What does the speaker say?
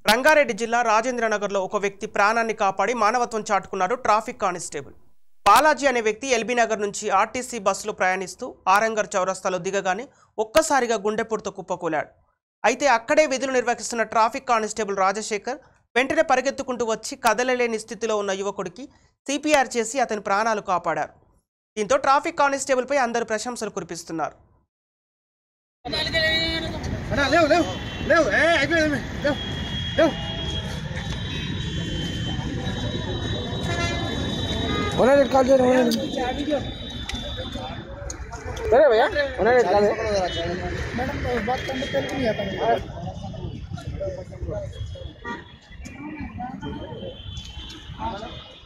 రంగారెడ్డి జిల్లా రాజేంద్రనగర్లో ఒక వ్యక్తి ప్రాణాన్ని కాపాడి మానవత్వం చాటుకున్నాడు ట్రాఫిక్ కానిస్టేబుల్ బాలాజీ అనే వ్యక్తి ఎల్బీ నగర్ నుంచి ఆర్టీసీ బస్సులో ప్రయాణిస్తూ ఆరంగర్ చౌరస్తాలో దిగగానే ఒక్కసారిగా గుండెపోటుతో కుప్పకూలాడు. అయితే అక్కడే విధులు నిర్వహిస్తున్న ట్రాఫిక్ కానిస్టేబుల్ రాజశేఖర్ వెంటనే పరిగెత్తుకుంటూ వచ్చి కదలలేని స్థితిలో ఉన్న యువకుడికి సిపిఆర్ చేసి అతని ప్రాణాలు కాపాడారు. దీంతో ట్రాఫిక్ కానిస్టేబుల్పై అందరూ ప్రశంసలు కురిపిస్తున్నారు. अरे भैया मैडम तो बात करने तेल नहीं आता।